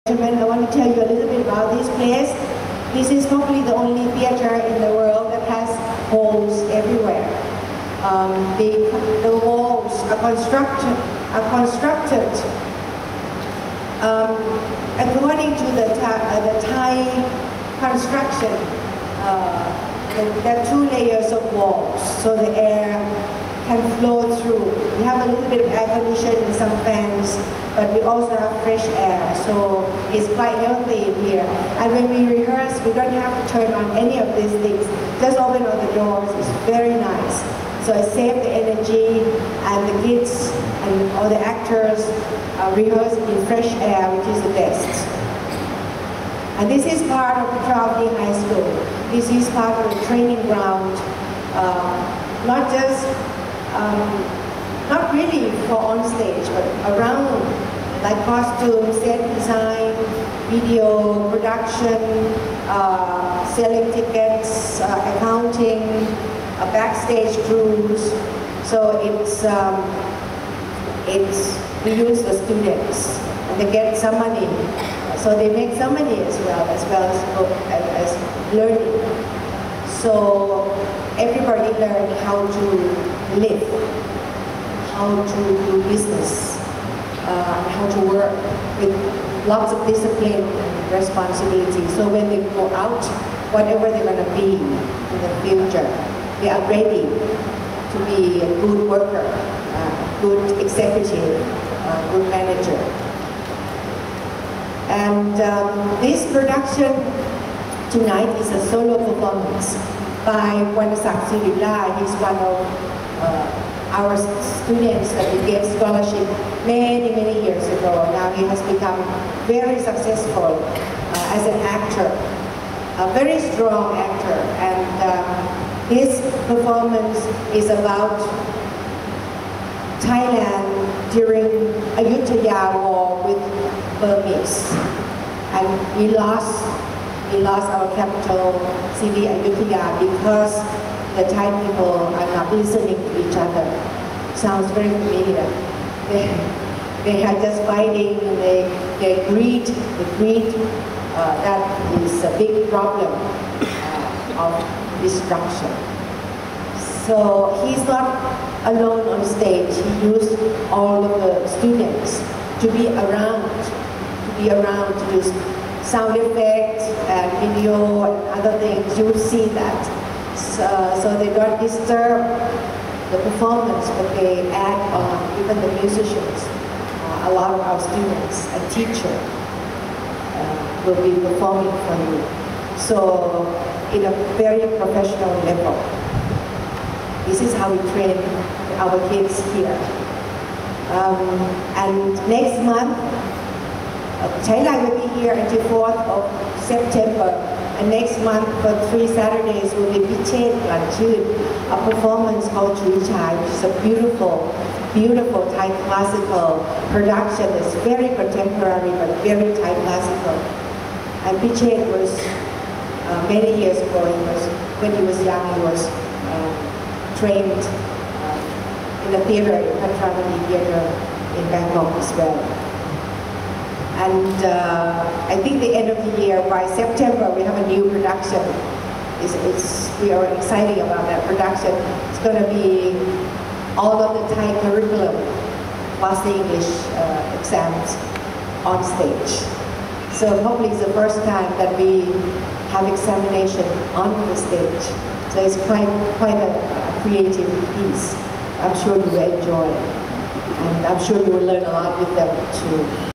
Gentlemen, I want to tell you a little bit about this place. This is probably the only theater in the world that has holes everywhere. The walls are constructed according to the Thai construction. There are 2 layers of walls, so the air can flow through. We have a little bit of air conditioning and some fans, but we also have fresh air, so it's quite healthy in here. And when we rehearse, we don't have to turn on any of these things. Just open all the doors. It's very nice. So it saves the energy, and the kids and all the actors rehearse in fresh air, which is the best. And this is part of Patravadi High School. This is part of the training ground, not just not really for on stage, but around, like costume, set design, video production, selling tickets, accounting, backstage crews. So we use the students, and they get some money. So they make some money as well as learning. So everybody learned how to live, how to do business, how to work with lots of discipline and responsibility. So when they go out, whatever they're going to be in the future, they are ready to be a good worker, good executive, good manager. And this production tonight is a solo performance by Wannasak Sirilar. He's one of our students that we gave scholarship many years ago. Now he has become very successful as an actor, a very strong actor. And his performance is about Thailand during Ayutthaya War with Burmese. And we lost our capital city Ayutthaya because the Thai people are not listening to each other. Sounds very familiar. They are just fighting, they greed, that is a big problem of destruction. So he's not alone on stage. He used all of the students to be around to do sound effects and video and other things. You will see that. So they don't disturb the performance, but they add on, even the musicians. A lot of our students and teachers will be performing for you. So in a very professional level. This is how we train our kids here. And next month, Chailai will be here until 4th of September. And next month, for 3 Saturdays, will be Pichet Lanchun, a performance called Chailai, which is a beautiful Thai classical production. It's very contemporary, but very Thai classical. And Pichet was, many years ago, when he was young, he was trained in the theater, in Patravadi Theatre in Bangkok as well. And I think the end of the year, by September, we have a new production. We are excited about that production. It's going to be all of the Thai curriculum plus the English exams on stage. So hopefully it's the first time that we have examination on the stage. So it's quite a creative piece. I'm sure you will enjoy it. And I'm sure you will learn a lot with them too.